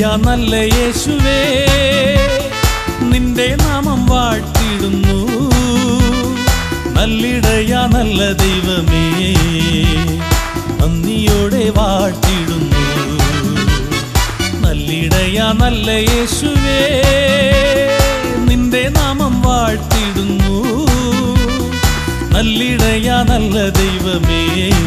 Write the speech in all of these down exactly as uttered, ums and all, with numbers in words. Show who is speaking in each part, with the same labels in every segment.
Speaker 1: നല്ല യേശുവേ നിന്റെ നാമം വാഴ്ത്തിടുന്നു. നല്ലിടയ നല്ല ദൈവമേ നന്ദിയോടെ വാഴ്ത്തിടുന്നു. നല്ലിടയ നല്ല യേശുവേ നിന്റെ നാമം വാഴ്ത്തിടുന്നു. നല്ലിടയ നല്ല ദൈവമേ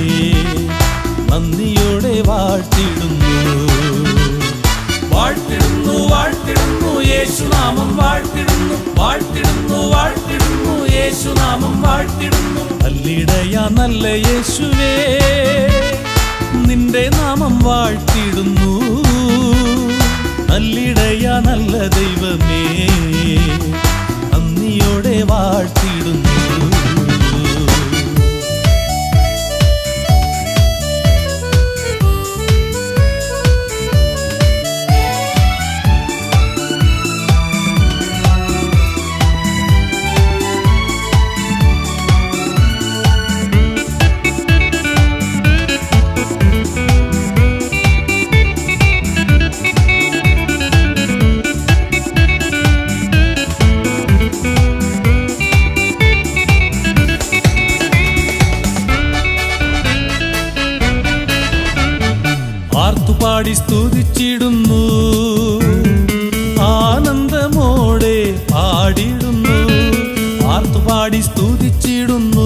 Speaker 1: നന്ദിയോടെ വാഴ്ത്തിടുന്നു. വാഴ്ത്തിടുന്നു വാഴ്ത്തിടുന്നു യേശുനാമം വാഴ്ത്തിടുന്നു. വാഴ്ത്തിടുന്നു വാഴ്ത്തിടുന്നു യേശുനാമം വാഴ്ത്തിടുന്നു. നല്ലിടയ നല്ല യേശുവേ നിന്റെ നാമം വാഴ്ത്തിടുന്നു. നല്ലിടയ നല്ല ദൈവമേ നന്ദിയോടെ വാഴ്ത്തിടുന്നു. പാടി സ്തുതിച്ചിടുന്നു. ആനന്ദമോടെ പാടിടുന്നു. ആർത്തുപാടി സ്തുതിച്ചിടുന്നു.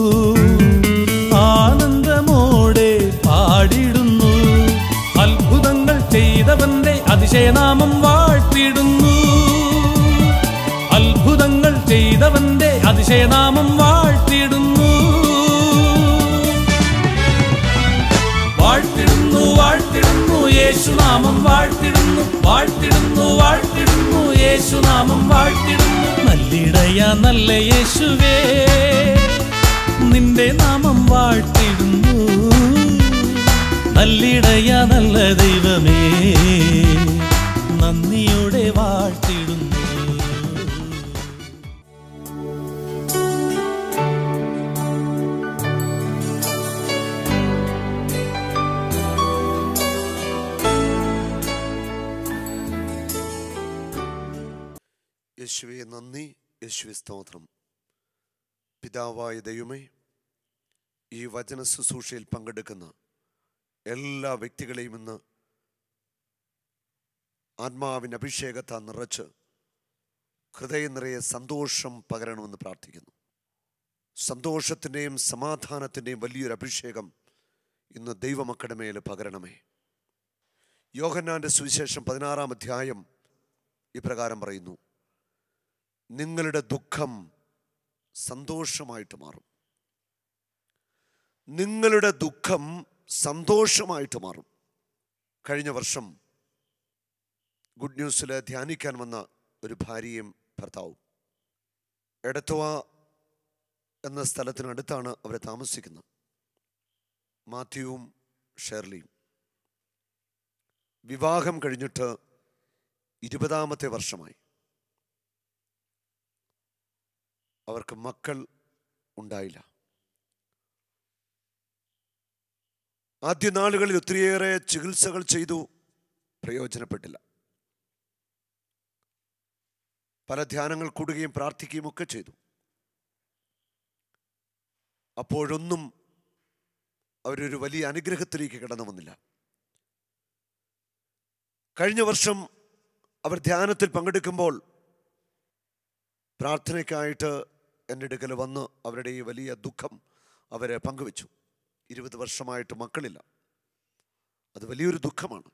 Speaker 1: ആനന്ദമോടെ പാടിടുന്നു. അത്ഭുതങ്ങൾ ചെയ്തവന്റെ അതിശയനാമം വാഴ്ത്തിടുന്നു. അത്ഭുതങ്ങൾ ചെയ്തവന്റെ അതിശയനാമം വാഴ്ത്തിടുന്നു. വാഴ്ത്തിടുന്നു വാഴ്ത്തിടുന്നു യേശുനാമം വാഴ്ത്തിടുന്നു. വാഴ്ത്തിടുന്നു വാഴ്ത്തിടുന്നു യേശുനാമം വാഴ്ത്തിടുന്നു. നല്ലിടയ നല്ല യേശുവേ നിന്റെ നാമം വാഴ്ത്തിടുന്നു. നല്ലിടയ നല്ല ദൈവമേ നന്ദിയോടെ വാഴ്ത്തിടുന്നു.
Speaker 2: യേശുവേ നന്ദി, യേശുവേ സ്തോത്രം. പിതാവായ ദൈവമേ, ഈ വചന ശുശ്രൂഷയിൽ പങ്കെടുക്കുന്ന എല്ലാ വ്യക്തികളെയും ഇന്ന് ആത്മാവിൻ്റെ അഭിഷേകത്താൽ നിറച്ച് ഹൃദയം നിറയെ സന്തോഷം പകരണമെന്ന് പ്രാർത്ഥിക്കുന്നു. സന്തോഷത്തിൻ്റെയും സമാധാനത്തിൻ്റെയും വലിയൊരു അഭിഷേകം ഇന്ന് ദൈവമക്കളുടെ മേൽ പകരണമേ. യോഹന്നാൻ്റെ സുവിശേഷം പതിനാറാം അധ്യായം ഇപ്രകാരം പറയുന്നു: നിങ്ങളുടെ ദുഃഖം സന്തോഷമായിട്ട് മാറും. നിങ്ങളുടെ ദുഃഖം സന്തോഷമായിട്ട് മാറും. കഴിഞ്ഞ വർഷം ഗുഡ് ന്യൂസിൽ ധ്യാനിക്കാൻ വന്ന ഒരു ഭാര്യയും ഭർത്താവും എടത്തുവ എന്ന സ്ഥലത്തിനടുത്താണ് അവർ താമസിക്കുന്നത്. മാത്യുവും ഷേർലിയും വിവാഹം കഴിഞ്ഞിട്ട് ഇരുപതാമത്തെ വർഷമായി. അവർക്ക് മക്കൾ ഉണ്ടായില്ല. ആദ്യ നാളുകളിൽ ഒത്തിരിയേറെ ചികിത്സകൾ ചെയ്തു, പ്രയോജനപ്പെട്ടില്ല. പല ധ്യാനങ്ങൾ കൂടുകയും പ്രാർത്ഥിക്കുകയും ഒക്കെ ചെയ്തു. അപ്പോഴൊന്നും അവരൊരു വലിയ അനുഗ്രഹത്തിലേക്ക് കടന്നു വന്നില്ല. കഴിഞ്ഞ വർഷം അവർ ധ്യാനത്തിൽ പങ്കെടുക്കുമ്പോൾ പ്രാർത്ഥനയ്ക്കായിട്ട് എൻ്റെ അടുക്കൽ വന്ന് അവരുടെ ഈ വലിയ ദുഃഖം അവരെ പങ്കുവെച്ചു. ഇരുപത് വർഷമായിട്ട് മക്കളില്ല. അത് വലിയൊരു ദുഃഖമാണ്.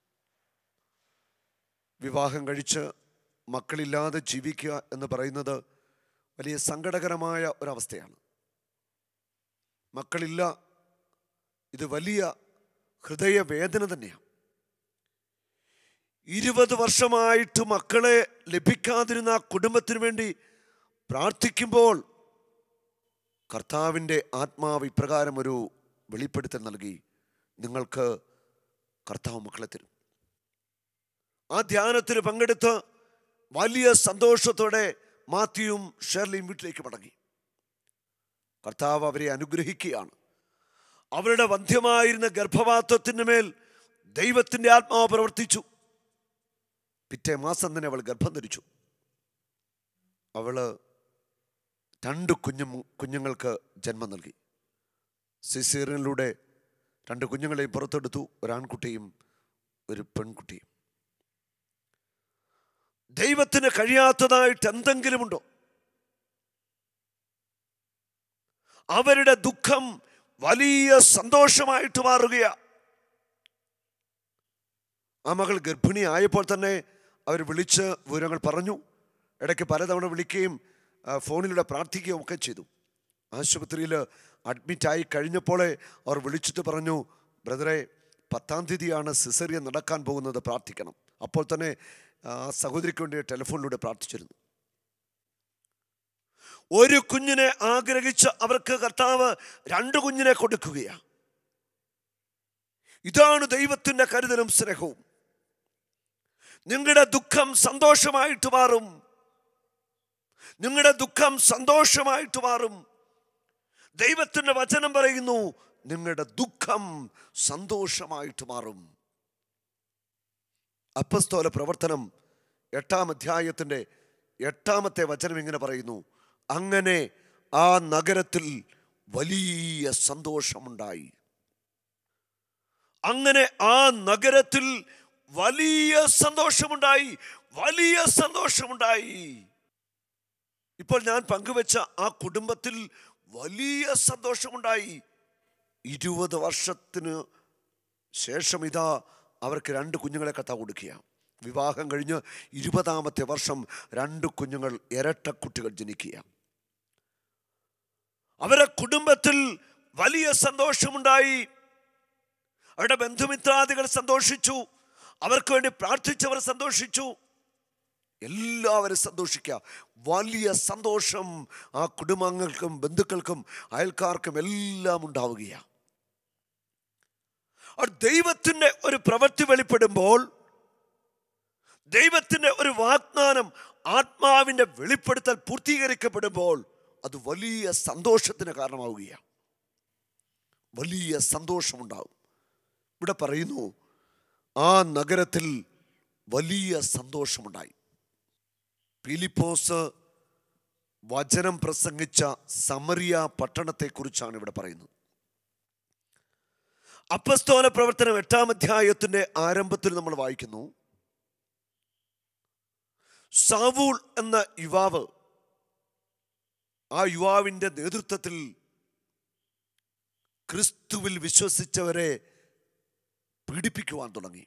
Speaker 2: വിവാഹം കഴിച്ച് മക്കളില്ലാതെ ജീവിക്കുക എന്ന് പറയുന്നത് വലിയ സങ്കടകരമായ ഒരവസ്ഥയാണ്. മക്കളില്ല, ഇത് വലിയ ഹൃദയവേദന തന്നെയാണ്. ഇരുപത് വർഷമായിട്ട് മക്കളെ ലഭിക്കാതിരുന്ന ആ കുടുംബത്തിന് വേണ്ടി പ്രാർത്ഥിക്കുമ്പോൾ കർത്താവിൻ്റെ ആത്മാവ് ഇപ്രകാരം ഒരു വെളിപ്പെടുത്തൽ നൽകി: നിങ്ങൾക്ക് കർത്താവ് മക്കളെ തരും. ആ ധ്യാനത്തിന് പങ്കെടുത്ത് വലിയ സന്തോഷത്തോടെ മാത്യുവും ഷേർലിയും വീട്ടിലേക്ക് മടങ്ങി. കർത്താവ് അവരെ അനുഗ്രഹിക്കുകയാണ്. അവരുടെ വന്ധ്യമായിരുന്ന ഗർഭപാത്രത്തിൻ്റെ മേൽ ദൈവത്തിൻ്റെ ആത്മാവ് പ്രവർത്തിച്ചു. പിറ്റേ മാസം തന്നെ അവൾ ഗർഭം ധരിച്ചു. അവള് രണ്ട് കുഞ്ഞു കുഞ്ഞുങ്ങൾക്ക് ജന്മം നൽകി. സിസേറിയനിലൂടെ രണ്ട് കുഞ്ഞുങ്ങളെയും പുറത്തെടുത്തു, ഒരാൺകുട്ടിയും ഒരു പെൺകുട്ടിയും. ദൈവത്തിന് കഴിയാത്തതായിട്ട് എന്തെങ്കിലുമുണ്ടോ? അവരുടെ ദുഃഖം വലിയ സന്തോഷമായിട്ട് മാറുകയാ. ആ മകൾ ഗർഭിണി ആയപ്പോൾ തന്നെ അവർ വിളിച്ച് വിവരങ്ങൾ പറഞ്ഞു. ഇടയ്ക്ക് പലതവണ വിളിക്കുകയും ഫോണിലൂടെ പ്രാർത്ഥിക്കുകയും ഒക്കെ ചെയ്തു. ആശുപത്രിയിൽ അഡ്മിറ്റായി കഴിഞ്ഞപ്പോൾ അവർ വിളിച്ചിട്ട് പറഞ്ഞു, ബ്രദറെ, പത്താം തീയതിയാണ് സിസേറിയൻ നടക്കാൻ പോകുന്നത്, പ്രാർത്ഥിക്കണം. അപ്പോൾ തന്നെ ആ സഹോദരിക്ക് വേണ്ടി ടെലിഫോണിലൂടെ പ്രാർത്ഥിച്ചിരുന്നു. ഒരു കുഞ്ഞിനെ ആഗ്രഹിച്ച് അവർക്ക് കർത്താവ് രണ്ട് കുഞ്ഞിനെ കൊടുക്കുകയാണ്. ഇതാണ് ദൈവത്തിൻ്റെ കരുതലും സ്നേഹവും. നിങ്ങളുടെ ദുഃഖം സന്തോഷമായിട്ട് മാറും. നിങ്ങളുടെ ദുഃഖം സന്തോഷമായിട്ട് മാറും. ദൈവത്തിൻ്റെ വചനം പറയുന്നു, നിങ്ങളുടെ ദുഃഖം സന്തോഷമായിട്ട് മാറും. അപ്പസ്തോല പ്രവർത്തനം എട്ടാം അധ്യായത്തിൻ്റെ എട്ടാമത്തെ വചനം ഇങ്ങനെ പറയുന്നു, അങ്ങനെ ആ നഗരത്തിൽ വലിയ സന്തോഷമുണ്ടായി. അങ്ങനെ ആ നഗരത്തിൽ വലിയ സന്തോഷമുണ്ടായി. വലിയ സന്തോഷമുണ്ടായി. ഇപ്പോൾ ഞാൻ പങ്കുവെച്ച ആ കുടുംബത്തിൽ വലിയ സന്തോഷമുണ്ടായി. ഇരുപത് വർഷത്തിന് ശേഷം ഇതാ അവർക്ക് രണ്ട് കുഞ്ഞുങ്ങളെ കർത്താവ് കൊടുക്കുക. വിവാഹം കഴിഞ്ഞ് ഇരുപതാമത്തെ വർഷം രണ്ട് കുഞ്ഞുങ്ങൾ, ഇരട്ടക്കുട്ടികൾ ജനിക്കുക. അവരുടെ കുടുംബത്തിൽ വലിയ സന്തോഷമുണ്ടായി. അവരുടെ ബന്ധുമിത്രാദികൾ സന്തോഷിച്ചു. അവർക്ക് വേണ്ടി പ്രാർത്ഥിച്ചവർ സന്തോഷിച്ചു. എല്ലാവരും സന്തോഷിക്കുക. വലിയ സന്തോഷം ആ കുടുംബാംഗങ്ങൾക്കും ബന്ധുക്കൾക്കും അയൽക്കാർക്കും എല്ലാം ഉണ്ടാവുകയാണ്. ദൈവത്തിൻ്റെ ഒരു പ്രവൃത്തി വെളിപ്പെടുമ്പോൾ, ദൈവത്തിൻ്റെ ഒരു വാഗ്ദാനം, ആത്മാവിൻ്റെ വെളിപ്പെടുത്തൽ പൂർത്തീകരിക്കപ്പെടുമ്പോൾ അത് വലിയ സന്തോഷത്തിന് കാരണമാവുകയാണ്. വലിയ സന്തോഷമുണ്ടാവും. ഇവിടെ പറയുന്നു, ആ നഗരത്തിൽ വലിയ സന്തോഷമുണ്ടായി. ഫിലിപ്പോസ് വചനം പ്രസംഗിച്ച സമറിയ പട്ടണത്തെക്കുറിച്ചാണ് ഇവിടെ പറയുന്നത്. അപ്പസ്തോല പ്രവർത്തനം എട്ടാം അധ്യായത്തിന്റെ ആരംഭത്തിൽ നമ്മൾ വായിക്കുന്നു, സാവൂൾ എന്ന യുവാവ്, ആ യുവാവിൻ്റെ നേതൃത്വത്തിൽ ക്രിസ്തുവിൽ വിശ്വസിച്ചവരെ പീഡിപ്പിക്കുവാൻ തുടങ്ങി.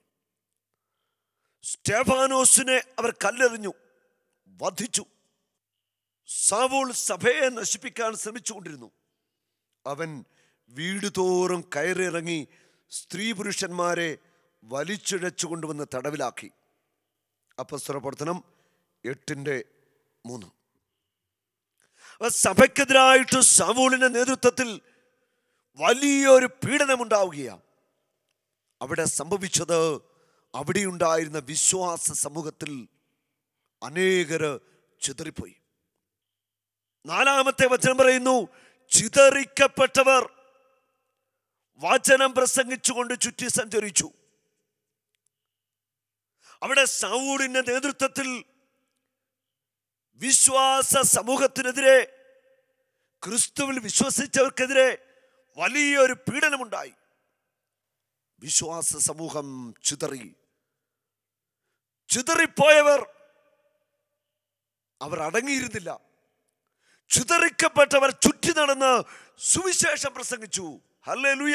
Speaker 2: സ്തെഫാനോസിനെ അവർ കല്ലെറിഞ്ഞു, വധിച്ചു. സാവൂൾ സഭയെ നശിപ്പിക്കാൻ ശ്രമിച്ചുകൊണ്ടിരുന്നു. അവൻ വീട് തോറും കയറിയിറങ്ങി സ്ത്രീ പുരുഷന്മാരെ വലിച്ചിഴച്ചു കൊണ്ടുവന്ന് തടവിലാക്കി. അപ്പോസ്തല പ്രവർത്തനം എട്ടിൻ്റെ മൂന്ന്. സഭയ്ക്കെതിരായിട്ട് സാവൂളിന്റെ നേതൃത്വത്തിൽ വലിയൊരു പീഡനമുണ്ടാവുകയാണ്. അവിടെ സംഭവിച്ചത്, അവിടെയുണ്ടായിരുന്ന വിശ്വാസ സമൂഹത്തിൽ അനേകര് ചിതറിപ്പോയി. നാലാമത്തെ വചനം പറയുന്നു, ചിതറിക്കപ്പെട്ടവർ വചനം പ്രസംഗിച്ചുകൊണ്ട് ചുറ്റി സഞ്ചരിച്ചു. അവിടെ സൗളിന്റെ നേതൃത്വത്തിൽ വിശ്വാസ സമൂഹത്തിനെതിരെ, ക്രിസ്തുവിൽ വിശ്വസിച്ചവർക്കെതിരെ വലിയൊരു പീഡനമുണ്ടായി. വിശ്വാസ സമൂഹം ചിതറി. ചിതറിപ്പോയവർ അവർ അടങ്ങിയിരുന്നില്ല. ചിതറിക്കപ്പെട്ടവർ ചുറ്റി നടന്ന് സുവിശേഷം പ്രസംഗിച്ചു. ഹല്ലേലൂയ.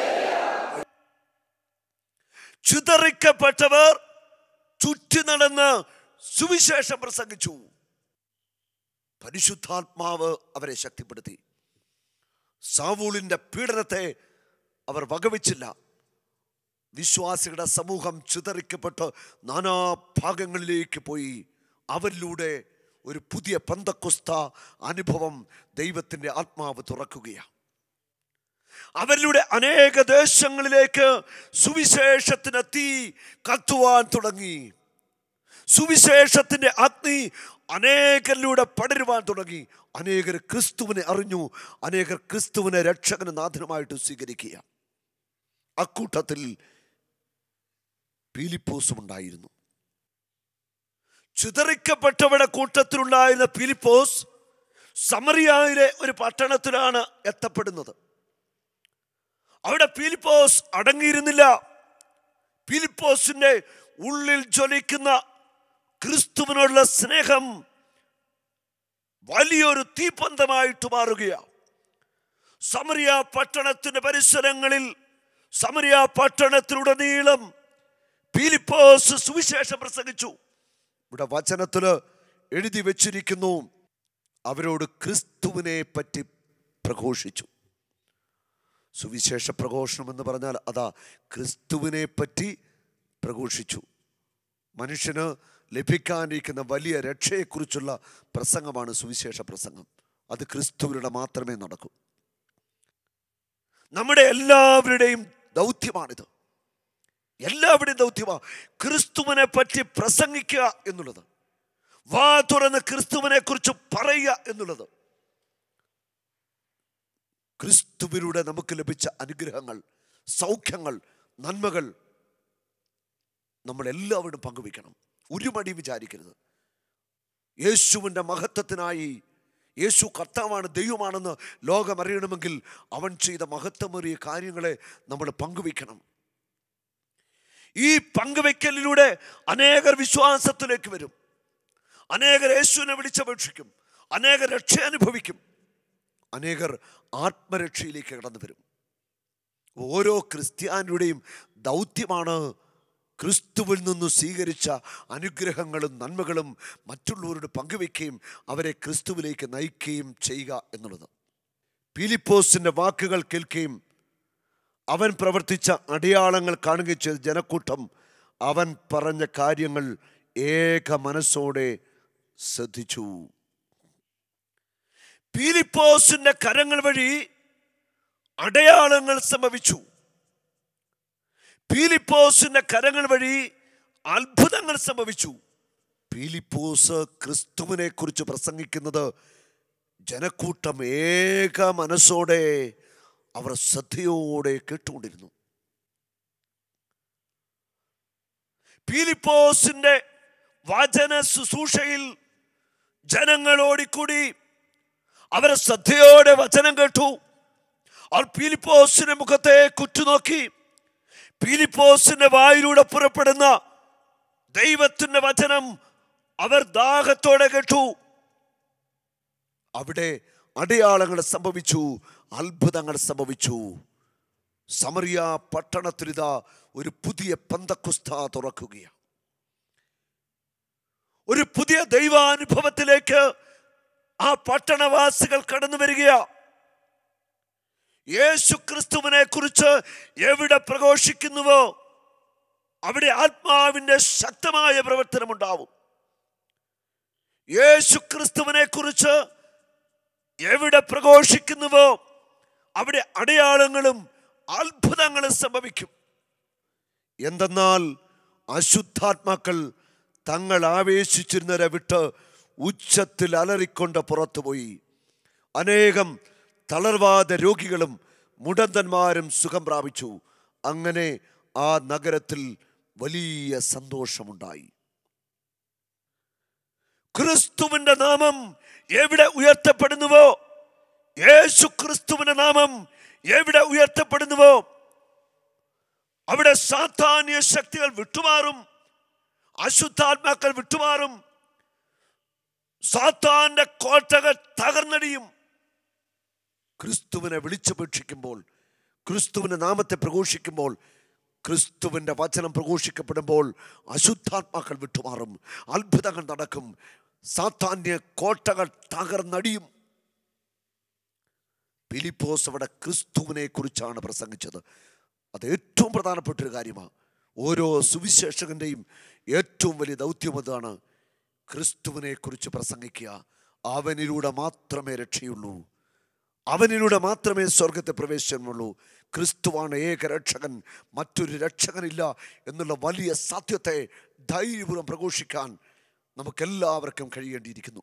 Speaker 2: ചിതറിക്കപ്പെട്ടവർ ചുറ്റി നടന്ന് സുവിശേഷം പ്രസംഗിച്ചു. പരിശുദ്ധാത്മാവ് അവരെ ശക്തിപ്പെടുത്തി. സാവൂളിന്റെ പീഡനത്തെ അവർ വകവെച്ചില്ല. വിശ്വാസികളുടെ സമൂഹം ചിതറിക്കപ്പെട്ട് നാനാഭാഗങ്ങളിലേക്ക് പോയി. അവരിലൂടെ ഒരു പുതിയ പെന്തക്കോസ്ത അനുഭവം ദൈവത്തിൻ്റെ ആത്മാവ് തുറക്കുകയാണ്. അവരിലൂടെ അനേക ദേശങ്ങളിലേക്ക് സുവിശേഷത്തിന് തീ കത്തുവാൻ തുടങ്ങി. സുവിശേഷത്തിന്റെ അഗ്നി അനേകരിലൂടെ പടരുവാൻ തുടങ്ങി. അനേകർ ക്രിസ്തുവിനെ അറിഞ്ഞു. അനേകർ ക്രിസ്തുവിനെ രക്ഷകന് നാഥനുമായിട്ട് സ്വീകരിക്കുക. അക്കൂട്ടത്തിൽ ഫിലിപ്പോസും ഉണ്ടായിരുന്നു. ചിതറിക്കപ്പെട്ടവരുടെ കൂട്ടത്തിലുണ്ടായിരുന്ന ഫിലിപ്പോസ് സമറിയയിലെ ഒരു പട്ടണത്തിലാണ് എത്തപ്പെടുന്നത്. അവിടെ ഫിലിപ്പോസ് അടങ്ങിയിരുന്നില്ല. ഫിലിപ്പോസിന്റെ ഉള്ളിൽ ജ്വലിക്കുന്ന ക്രിസ്തുവിനുള്ള സ്നേഹം വലിയൊരു തീപന്തമായിട്ട് മാറുകയാണ്. സമറിയ പട്ടണത്തിന്റെ പരിസരങ്ങളിൽ, സമറിയ പട്ടണത്തിലുടനീളം ഫിലിപ്പോസ് സുവിശേഷം പ്രസംഗിച്ചു. ഇവിടെ വചനത്തില് എഴുതി വെച്ചിരിക്കുന്നു, അവരോട് ക്രിസ്തുവിനെ പറ്റി പ്രഘോഷിച്ചു. സുവിശേഷ പ്രഘോഷണം എന്ന് പറഞ്ഞാൽ അതാ, ക്രിസ്തുവിനെ പറ്റി പ്രഘോഷിച്ചു. മനുഷ്യന് ലഭിക്കാനിരിക്കുന്ന വലിയ രക്ഷയെക്കുറിച്ചുള്ള പ്രസംഗമാണ് സുവിശേഷ പ്രസംഗം. അത് ക്രിസ്തുവിലൂടെ മാത്രമേ നടക്കൂ. നമ്മുടെ എല്ലാവരുടെയും ദൗത്യമാണിത്. എല്ലാവരുടെയും ദൗത്യമാണ് ക്രിസ്തുവിനെ പറ്റി പ്രസംഗിക്കുക എന്നുള്ളത്, വാ തുറന്ന് ക്രിസ്തുവിനെ കുറിച്ച് പറയുക എന്നുള്ളത്. ക്രിസ്തുവിലൂടെ നമുക്ക് ലഭിച്ച അനുഗ്രഹങ്ങൾ, സൗഖ്യങ്ങൾ, നന്മകൾ നമ്മൾ എല്ലാവരും പങ്കുവയ്ക്കണം. ഒരു മടി വിചാരിക്കരുത്. യേശുവിൻ്റെ മഹത്വത്തിനായി, യേശു കർത്താവാണ്, ദൈവമാണെന്ന് ലോകം അറിയണമെങ്കിൽ അവൻ ചെയ്ത മഹത്വമേറിയ കാര്യങ്ങളെ നമ്മൾ പങ്കുവയ്ക്കണം. ഈ പങ്കുവയ്ക്കലിലൂടെ അനേകർ വിശ്വാസത്തിലേക്ക് വരും, അനേകർ യേശുവിനെ വിളിച്ചപേക്ഷിക്കും, അനേകർ രക്ഷ അനുഭവിക്കും, അനേകർ ആത്മരക്ഷയിലേക്ക് കടന്നു വരും. ഓരോ ക്രിസ്ത്യാനിയുടെയും ദൗത്യമാണ് ക്രിസ്തുവിൽ നിന്ന് സ്വീകരിച്ച അനുഗ്രഹങ്ങളും നന്മകളും മറ്റുള്ളവരോട് പങ്കുവയ്ക്കുകയും അവരെ ക്രിസ്തുവിലേക്ക് നയിക്കുകയും ചെയ്യുക എന്നുള്ളത്. ഫിലിപ്പോസിന്റെ വാക്കുകൾ കേൾക്കുകയും അവൻ പ്രവർത്തിച്ച അടയാളങ്ങൾ കാണുകയും ചെയ്ത ജനക്കൂട്ടം അവൻ പറഞ്ഞ കാര്യങ്ങൾ ഏക മനസ്സോടെ ശ്രദ്ധിച്ചു. ഫിലിപ്പോസിന്റെ കരങ്ങൾ വഴി അടയാളങ്ങൾ സംഭവിച്ചു. ഫിലിപ്പോസിന്റെ കരങ്ങൾ വഴി അത്ഭുതങ്ങൾ സംഭവിച്ചു. ഫിലിപ്പോസ് ക്രിസ്തുവിനെ കുറിച്ച് പ്രസംഗിക്കുന്നത് ജനക്കൂട്ടം ഏക മനസ്സോടെ, അവർ ശ്രദ്ധയോടെ കേട്ടുകൊണ്ടിരുന്നു. ഫിലിപ്പോസിന്റെ വചന ശുശ്രൂഷയിൽ ജനങ്ങൾ ഓടിക്കൂടി അവരെ ശ്രദ്ധയോടെ വചനം കേട്ടു. അവർ ഫിലിപ്പോസിന്റെ മുഖത്തെ കുറ്റുനോക്കി ഫിലിപ്പോസിന്റെ വായിലൂടെ പുറപ്പെടുന്ന ദൈവത്തിന്റെ വചനം അവർ ദാഹത്തോടെ കേട്ടു. അവിടെ അടയാളങ്ങൾ സംഭവിച്ചു, അത്ഭുതങ്ങൾ സംഭവിച്ചു. സമറിയ പട്ടണത്തിലിതാ ഒരു പുതിയ പെന്തക്കോസ്ത തുറക്കുകയാണ്. ഒരു പുതിയ ദൈവാനുഭവത്തിലേക്ക് ആ പട്ടണവാസികൾ കടന്നു വരികയാണ്. യേശു ക്രിസ്തുവിനെ കുറിച്ച് എവിടെ പ്രഘോഷിക്കുന്നുവോ അവിടെ ആത്മാവിന്റെ ശക്തമായ പ്രവർത്തനം ഉണ്ടാവും. യേശു ക്രിസ്തുവിനെ കുറിച്ച് എവിടെ പ്രഘോഷിക്കുന്നുവോ അവിടെ അടയാളങ്ങളും അത്ഭുതങ്ങളും സംഭവിക്കും. എന്തെന്നാൽ അശുദ്ധാത്മാക്കൾ തങ്ങൾ ആവേശിച്ചിരുന്നവരെ വിട്ട് ഉച്ചത്തിൽ അലറിക്കൊണ്ട് പുറത്തുപോയി. അനേകം തളർവാദ രോഗികളും മുടന്തന്മാരും സുഖം പ്രാപിച്ചു. അങ്ങനെ ആ നഗരത്തിൽ വലിയ സന്തോഷമുണ്ടായി. ക്രിസ്തുവിന്റെ നാമം എവിടെ ഉയർത്തപ്പെടുന്നുവോ, യേശു ക്രിസ്തുവിന്റെ നാമം എവിടെ ഉയർത്തപ്പെടുന്നുവോ അവിടെ സാത്താന്യ ശക്തികൾ വിട്ടുമാറും, അശുദ്ധാത്മാക്കൾ വിട്ടുമാറും, സാത്താന്റെ കോട്ടകൾ തകർന്നടിയും. ക്രിസ്തുവിനെ വിളിച്ചപേക്ഷിക്കുമ്പോൾ, ക്രിസ്തുവിന്റെ നാമത്തെ പ്രഘോഷിക്കുമ്പോൾ, ക്രിസ്തുവിന്റെ വചനം പ്രഘോഷിക്കപ്പെടുമ്പോൾ അശുദ്ധാത്മാക്കൾ വിട്ടുമാറും, അത്ഭുതങ്ങൾ നടക്കും, സാത്താന്യ കോട്ടകൾ തകർന്നടിയും. ഫിലിപ്പോസ് അവിടെ ക്രിസ്തുവിനെ കുറിച്ചാണ് പ്രസംഗിച്ചത്. അത് ഏറ്റവും പ്രധാനപ്പെട്ട ഒരു കാര്യമാണ്. ഓരോ സുവിശേഷകന്റെയും ഏറ്റവും വലിയ ദൗത്യം അതാണ്, ക്രിസ്തുവിനെ കുറിച്ച് പ്രസംഗിക്കുക. അവനിലൂടെ മാത്രമേ രക്ഷയുള്ളൂ, അവനിലൂടെ മാത്രമേ സ്വർഗത്തെ പ്രവേശനമുള്ളൂ. ക്രിസ്തുവാണ് ഏക രക്ഷകൻ, മറ്റൊരു രക്ഷകനില്ല എന്നുള്ള വലിയ സത്യത്തെ ധൈര്യപൂർവ്വം പ്രഘോഷിക്കാൻ നമുക്കെല്ലാവർക്കും കഴിയേണ്ടിയിരിക്കുന്നു.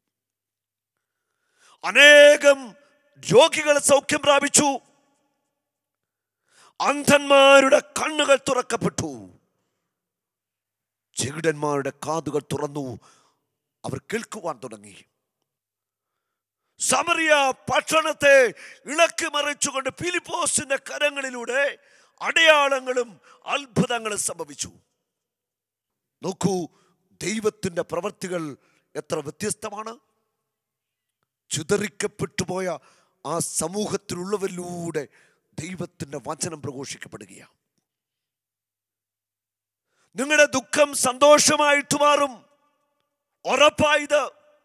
Speaker 2: അനേകം രോഗികൾ സൗഖ്യം പ്രാപിച്ചു, അന്ധന്മാരുടെ കണ്ണുകൾ തുറക്കപ്പെട്ടു, ചെകിടന്മാരുടെ കാതുകൾ തുറന്നു, അവർ കേൾക്കുവാൻ തുടങ്ങി. സമറിയ പട്ടണത്തെ ഇളക്കി മറിച്ചുകൊണ്ട് ഫിലിപ്പോസിന്റെ കരങ്ങളിലൂടെ അടയാളങ്ങളും അത്ഭുതങ്ങളും സംഭവിച്ചു. നോക്കൂ, ദൈവത്തിന്റെ പ്രവൃത്തികൾ എത്ര വ്യത്യസ്തമാണ്. ചിതറിക്കപ്പെട്ടുപോയ ആ സമൂഹത്തിലുള്ളവരിലൂടെ ദൈവത്തിന്റെ വചനം പ്രഘോഷിക്കപ്പെടുകയാണ്. നിങ്ങളുടെ ദുഃഖം സന്തോഷമായിട്ട് മാറും, ഉറപ്പായത്.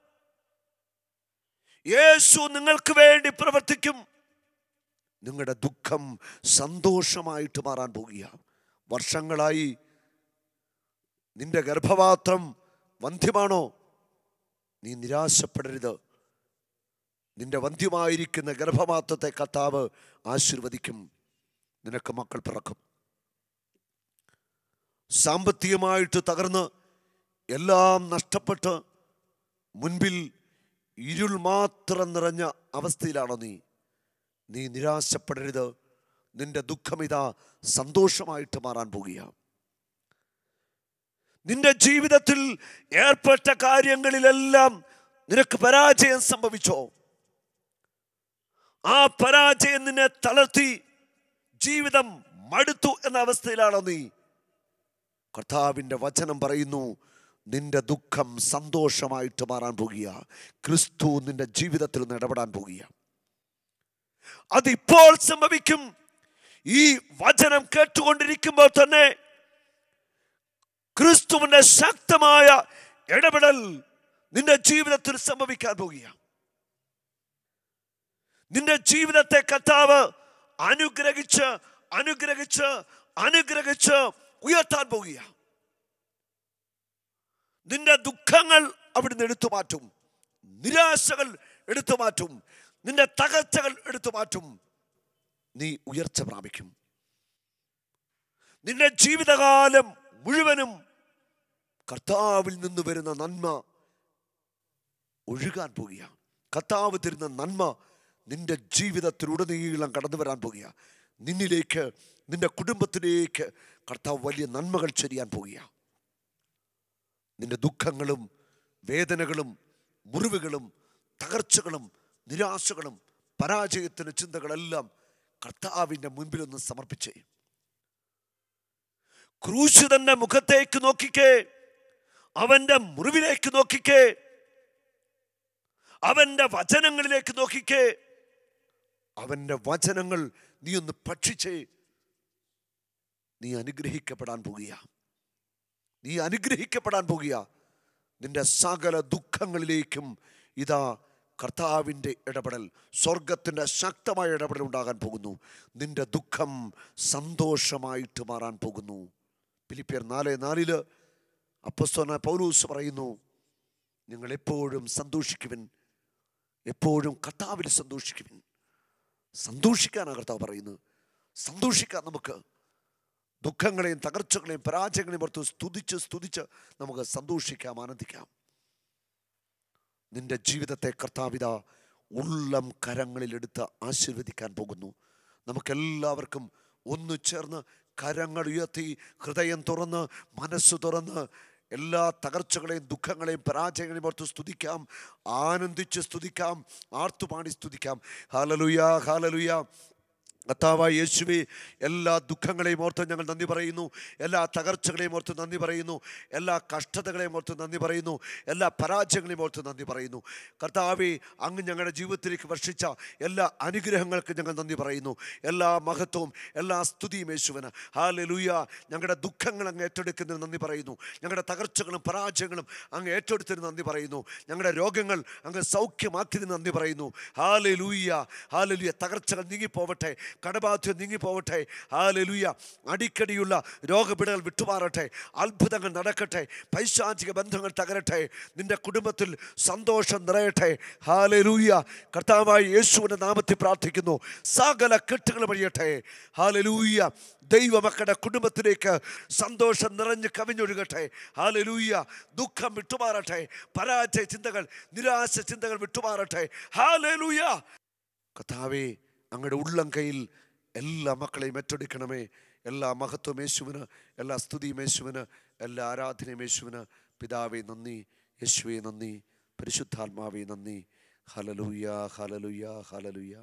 Speaker 2: യേശു നിങ്ങൾക്ക് വേണ്ടി പ്രവർത്തിക്കും. നിങ്ങളുടെ ദുഃഖം സന്തോഷമായിട്ട് മാറാൻ പോകുകയാണ്. വർഷങ്ങളായി നിന്റെ ഗർഭപാത്രം വന്ധ്യമാണോ? നീ നിരാശപ്പെടരുത്. നിന്റെ വന്ധ്യമായിരിക്കുന്ന ഗർഭപാത്രത്തെ കർത്താവ് ആശീർവദിക്കും. നിനക്ക് മക്കൾ പിറക്കും. സാമ്പത്തികമായിട്ട് തകർന്ന് എല്ലാം നഷ്ടപ്പെട്ട് മുൻപിൽ ഇരുൾ മാത്രം നിറഞ്ഞ അവസ്ഥയിലാണോ നീ? നീ നിരാശപ്പെടരുത്. നിന്റെ ദുഃഖമിതാ സന്തോഷമായിട്ട് മാറാൻ പോകുകയാണ്. നിന്റെ ജീവിതത്തിൽ ഏർപ്പെട്ട കാര്യങ്ങളിലെല്ലാം നിനക്ക് പരാജയം സംഭവിച്ചോ? ആ പരാജയം നിന്നെ തളർത്തി, ജീവിതം മടുത്തു എന്ന അവസ്ഥയിലാണോ നീ? കർത്താവിന്റെ വചനം പറയുന്നു, നിന്റെ ദുഃഖം സന്തോഷമായിട്ട് മാറാൻ പോകുക. ക്രിസ്തു നിന്റെ ജീവിതത്തിൽ നിന്ന് ഇടപെടാൻ പോകുക. അതിപ്പോൾ സംഭവിക്കും. ഈ വചനം കേട്ടുകൊണ്ടിരിക്കുമ്പോൾ തന്നെ ക്രിസ്തുവിന്റെ ശക്തമായ ഇടപെടൽ നിന്റെ ജീവിതത്തിൽ സംഭവിക്കാൻ പോകുക. നിന്റെ ജീവിതത്തെ കർത്താവ് അനുഗ്രഹിച്ച് അനുഗ്രഹിച്ച് അനുഗ്രഹിച്ച് ഉയർത്താൻ പോകുക. നിന്റെ ദുഃഖങ്ങൾ അവിടുന്ന് എടുത്തു മാറ്റും. നിരാശകൾ എടുത്തു മാറ്റും. നിന്റെ തകർച്ചകൾ എടുത്തു മാറ്റും. നീ ഉയർച്ച പ്രാപിക്കും. നിന്റെ ജീവിതകാലം മുഴുവനും കർത്താവിൽ നിന്ന് വരുന്ന നന്മ ഒഴുകാൻ പോകുക. കർത്താവ് തരുന്ന നന്മ നിന്റെ ജീവിതത്തിലുടനീളം കടന്നു വരാൻ പോകുക. നിന്നിലേക്ക്, നിന്റെ കുടുംബത്തിലേക്ക് കർത്താവ് വലിയ നന്മകൾ ചെയ്യാൻ പോകുക. നിന്റെ ദുഃഖങ്ങളും വേദനകളും മുറിവുകളും തകർച്ചകളും നിരാശകളും പരാജയത്തിന് ചിന്തകളെല്ലാം കർത്താവിൻ്റെ മുൻപിലൊന്ന് സമർപ്പിച്ചേ. ക്രൂശിതന്റെ മുഖത്തേക്ക് നോക്കിക്കേ, അവന്റെ മുറിവിലേക്ക് നോക്കിക്കേ, അവന്റെ വചനങ്ങളിലേക്ക് നോക്കിക്കേ. അവന്റെ വചനങ്ങൾ നീ ഒന്ന് ഭക്ഷിച്ചേ. നീ അനുഗ്രഹിക്കപ്പെടാൻ പോകുക. നീ അനുഗ്രഹിക്കപ്പെടാൻ പോകുക. നിന്റെ സകല ദുഃഖങ്ങളിലേക്കും ഇതാ കർത്താവിൻ്റെ ഇടപെടൽ, സ്വർഗത്തിൻ്റെ ശക്തമായ ഇടപെടൽ ഉണ്ടാകാൻ പോകുന്നു. നിന്റെ ദുഃഖം സന്തോഷമായിട്ട് മാറാൻ പോകുന്നു. ഫിലിപ്പിയർ നാല് നാലില് അപ്പോസ്തലനായ പൗലോസ് പറയുന്നു, നിങ്ങൾ എപ്പോഴും സന്തോഷിക്കുവിൻ, എപ്പോഴും കർത്താവിൽ സന്തോഷിക്കുവിൻ. സന്തോഷിക്കാനാണ് കർത്താവ് പറയുന്നത്. സന്തോഷിക്കാൻ നമുക്ക് ദുഃഖങ്ങളെയും തകർച്ചകളെയും പരാജയങ്ങളെയും ഓർത്ത് സ്തുതിച്ച് സ്തുതിച്ച് നമുക്ക് സന്തോഷിക്കാം, ആനന്ദിക്കാം. നിന്റെ ജീവിതത്തെ കർത്താവിത ഉള്ളം കരങ്ങളിലെടുത്ത് ആശീർവദിക്കാൻ പോകുന്നു. നമുക്കെല്ലാവർക്കും ഒന്നു ചേർന്ന് കരങ്ങൾ ഉയർത്തി ഹൃദയം തുറന്ന് മനസ്സ് തുറന്ന് എല്ലാ തകർച്ചകളെയും ദുഃഖങ്ങളെയും പരാജയങ്ങളെയും ഓർത്ത് സ്തുതിക്കാം, ആനന്ദിച്ച് സ്തുതിക്കാം, ആർത്തുപാടി സ്തുതിക്കാം. Hallelujah, hallelujah. കർത്താവായ യേശുവേ, എല്ലാ ദുഃഖങ്ങളെയും ഓർത്ത് ഞങ്ങൾ നന്ദി പറയുന്നു. എല്ലാ തകർച്ചകളെയും ഓർത്ത് നന്ദി പറയുന്നു. എല്ലാ കഷ്ടതകളെയും ഓർത്ത് നന്ദി പറയുന്നു. എല്ലാ പരാജയങ്ങളെയും ഓർത്ത് നന്ദി പറയുന്നു. കർത്താവേ, അങ്ങ് ഞങ്ങളുടെ ജീവിതത്തിലേക്ക് വർഷിച്ച എല്ലാ അനുഗ്രഹങ്ങൾക്കും ഞങ്ങൾ നന്ദി പറയുന്നു. എല്ലാ മഹത്വവും എല്ലാ സ്തുതിയും യേശുവിന്. ഹല്ലേലൂയ. ഞങ്ങളുടെ ദുഃഖങ്ങൾ അങ്ങ് ഏറ്റെടുക്കുന്നതിന് നന്ദി പറയുന്നു. ഞങ്ങളുടെ തകർച്ചകളും പരാജയങ്ങളും അങ്ങ് ഏറ്റെടുത്തതിന് നന്ദി പറയുന്നു. ഞങ്ങളുടെ രോഗങ്ങൾ അങ്ങ് സൗഖ്യമാക്കിയതിന് നന്ദി പറയുന്നു. Hallelujah, hallelujah. തകർച്ചകൾ നീങ്ങിപ്പോവട്ടെ, കടബാധ്യത നീങ്ങിപ്പോവട്ടെ. ഹല്ലേലൂയ. അടിക്കടിയുള്ള രോഗപീഠകൾ വിട്ടുമാറട്ടെ, അത്ഭുതങ്ങൾ നടക്കട്ടെ, പൈശാചിക ബന്ധങ്ങൾ തകരട്ടെ, നിന്റെ കുടുംബത്തിൽ സന്തോഷം നിറയട്ടെ. ഹല്ലേലൂയ. കർത്താവായ യേശുവിന്റെ നാമത്തിൽ പ്രാർത്ഥിക്കുന്നു, സകല കെട്ടുകൾ വഴിയട്ടെ. ഹല്ലേലൂയ. ദൈവമക്കളുടെ കുടുംബത്തിലേക്ക് സന്തോഷം നിറഞ്ഞ് കവിഞ്ഞൊഴുകട്ടെ. ഹല്ലേലൂയ. ദുഃഖം വിട്ടുമാറട്ടെ, പരാജയ ചിന്തകൾ നിരാശ ചിന്തകൾ വിട്ടുമാറട്ടെ. ഹല്ലേലൂയ. കർത്താവേ, അങ്ങയുടെ ഉള്ളം കയ്യിൽ എല്ലാ മക്കളെയും ഏറ്റെടുക്കണമേ. എല്ലാ മഹത്വം യേശുവിന്, എല്ലാ സ്തുതിയും യേശുവിന്, എല്ലാ ആരാധനയും യേശുവിന്. പിതാവേ നന്ദി, യേശുവേ നന്ദി, പരിശുദ്ധാത്മാവേ നന്ദി. Hallelujah, hallelujah, hallelujah.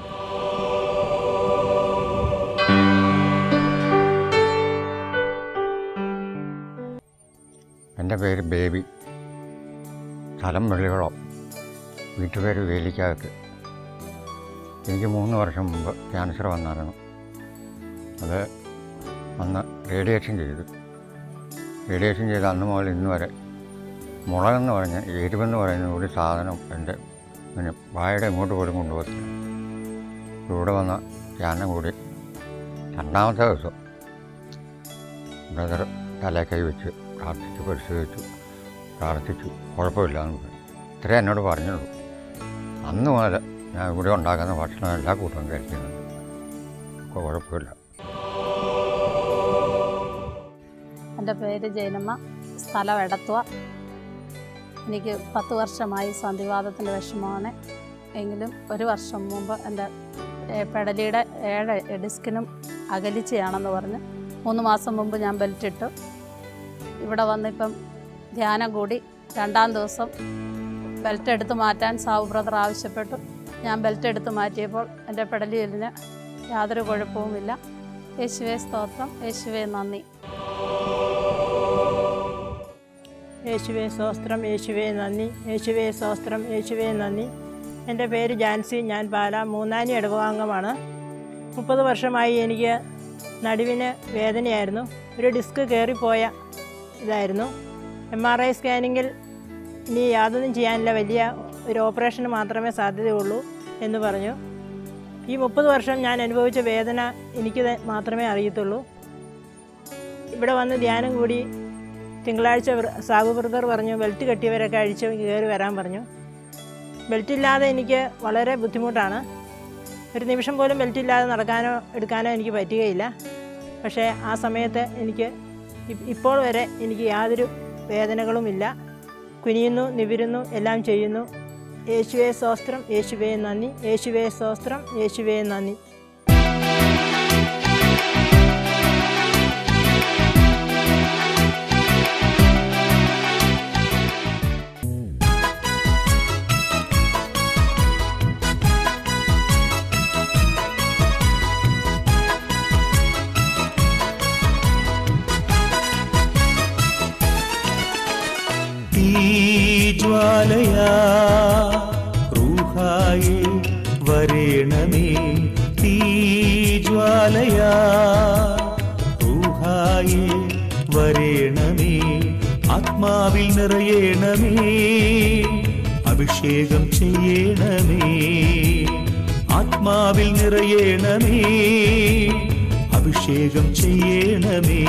Speaker 3: എൻ്റെ പേര് ബേബി, സ്ഥലം വെള്ളികുളം, വീട്ടുപേര് വേലിക്കകത്ത്. എനിക്ക് മൂന്ന് വർഷം മുമ്പ് ക്യാൻസർ വന്നായിരുന്നു. അത് അന്ന് റേഡിയേഷൻ ചെയ്തു. റേഡിയേഷൻ ചെയ്ത് അന്ന് മുതൽ ഇന്ന് വരെ മുളകെന്ന് പറഞ്ഞ് എരിവെന്ന് പറയുന്ന ഒരു സാധനം എൻ്റെ പിന്നെ വായുടെ ഇങ്ങോട്ട് പോലും കൊണ്ടുപോകത്തില്ല. ഇവിടെ വന്ന ധ്യാനം കൂടി രണ്ടാമത്തെ ദിവസം ബ്രദർ തലേ കൈ വെച്ച് പ്രാർത്ഥിച്ചു, പരിശോധിച്ചു, പ്രാർത്ഥിച്ചു, കുഴപ്പമില്ലാന്ന് പറഞ്ഞു. ഇത്രേ എന്നോട് പറഞ്ഞുള്ളൂ. അന്ന് മുതൽ ഞാൻ ഇവിടെ ഉണ്ടാക്കുന്ന ഭക്ഷണം എല്ലാ കൂട്ടവും കഴിക്കുന്നുണ്ട്. ഒക്കെ കുഴപ്പമില്ല.
Speaker 4: എൻ്റെ പേര് ജൈനമ്മ, സ്ഥലം എടത്തുവ. എനിക്ക് പത്ത് വർഷമായി സന്ധിവാതത്തിൻ്റെ വിഷമമാണ്. എങ്കിലും ഒരു വർഷം മുമ്പ് എൻ്റെ പെടലിയുടെ ഏഴ് ഡിസ്കിനും അകലിച്ചയാണെന്ന് പറഞ്ഞ് മൂന്ന് മാസം മുമ്പ് ഞാൻ ബെൽറ്റ് ഇട്ടു. ഇവിടെ വന്നിപ്പം ധ്യാനം കൂടി രണ്ടാം ദിവസം ബെൽറ്റ് എടുത്ത് മാറ്റാൻ സാവു ബ്രദർ ആവശ്യപ്പെട്ടു. ഞാൻ ബെൽറ്റ് എടുത്ത് മാറ്റിയപ്പോൾ എൻ്റെ പെടലിന് യാതൊരു കുഴപ്പവുമില്ല. യേശുവേ സ്തോത്രം, യേശുവേ നന്ദി.
Speaker 5: യേശുവേ സ്തോത്രം, യേശുവേ നന്ദി, യേശുവേ സ്തോത്രം, യേശുവേ നന്ദി. എൻ്റെ പേര് ജാൻസി, ഞാൻ പാല മൂന്നാനി ഇടവകാംഗമാണ്. മുപ്പത് വർഷമായി എനിക്ക് നടുവിന് വേദനയായിരുന്നു. ഒരു ഡിസ്ക് കയറിപ്പോയ ഇതായിരുന്നു. എം ആർ ഐ സ്കാനിങ്ങിൽ ഇനി യാതൊന്നും ചെയ്യാനില്ല, വലിയ ഒരു ഓപ്പറേഷന് മാത്രമേ സാധ്യതയുള്ളൂ എന്ന് പറഞ്ഞു. ഈ മുപ്പത് വർഷം ഞാൻ അനുഭവിച്ച വേദന എനിക്ക് മാത്രമേ അറിയത്തുള്ളൂ. ഇവിടെ വന്ന് ധ്യാനം കൂടി തിങ്കളാഴ്ച സാബു ബ്രദർ പറഞ്ഞു ബെൽറ്റ് കെട്ടിയവരൊക്കെ അഴിച്ച് കയറി വരാൻ പറഞ്ഞു. ബെൽറ്റില്ലാതെ എനിക്ക് വളരെ ബുദ്ധിമുട്ടാണ്. ഒരു നിമിഷം പോലും ബെൽറ്റില്ലാതെ നടക്കാനോ എടുക്കാനോ എനിക്ക് പറ്റുകയില്ല. പക്ഷേ ആ സമയത്ത് എനിക്ക് ഇപ്പോൾ വരെ എനിക്ക് യാതൊരു വേദനകളുമില്ല. കുനിയുന്നു, നിവിരുന്നു, എല്ലാം ചെയ്യുന്നു. യേശുവേ സ്തോത്രം, യേശുവേ നന്ദി, യേശുവേ സ്തോത്രം, യേശുവേ നന്ദി.
Speaker 1: ജ്വാലയാ റൂഹായേ വരേണമേ, തീജ്വാലയാ റൂഹായേ വരേണമേ, ആത്മാവിൽ നിറയേണമേ, അഭിഷേകം ചെയ്യണമേ, ആത്മാവിൽ നിറയേണമേ, അഭിഷേകം ചെയ്യണമേ.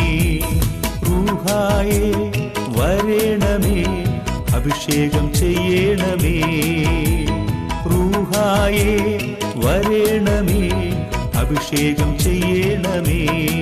Speaker 1: റൂഹായേ വരേണമേ, അഭിഷേകം ചെയ്യണമേ. റൂഹായേ വരേണമേ, അഭിഷേകം ചെയ്യണമേ.